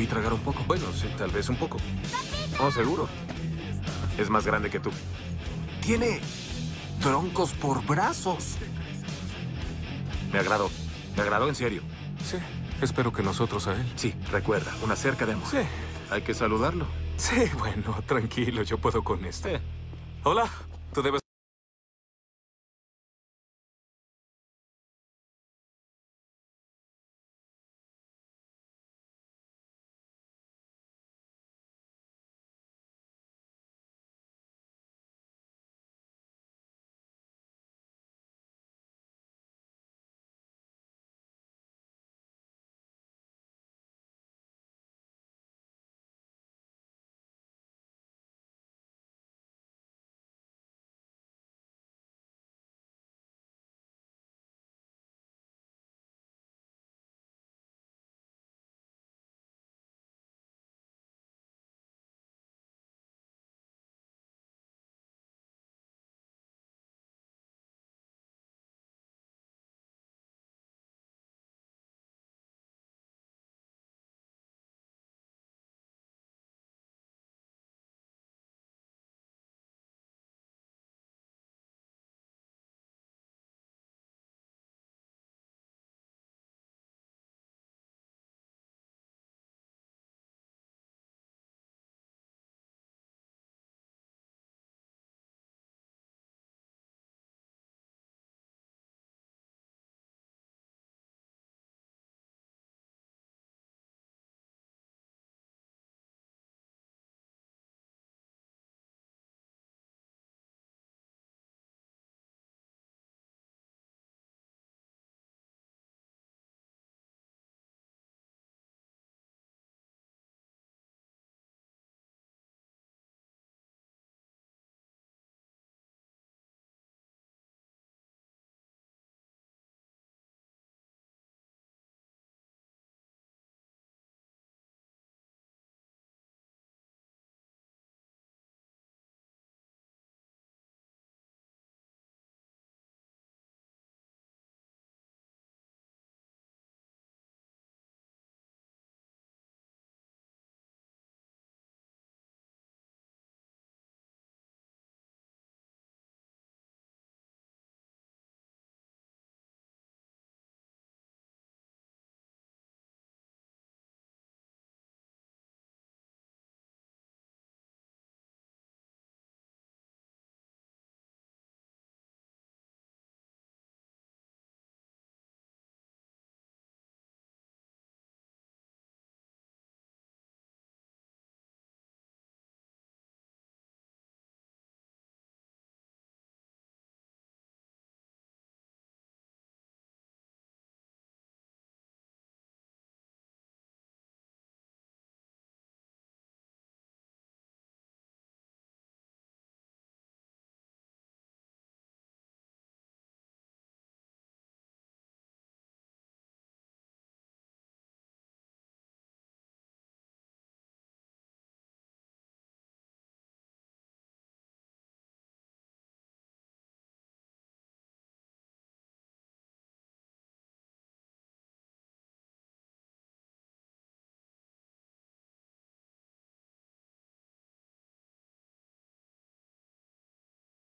Oí tragar un poco. Bueno, sí, tal vez un poco. Oh, seguro. Es más grande que tú. Tiene troncos por brazos. Me agradó. Me agradó en serio. Sí, espero que nosotros a él. Sí, recuerda, una cerca de amor. Sí, Hay que saludarlo. sí, bueno, tranquilo, yo puedo con esto. Sí. Hola, tú debes...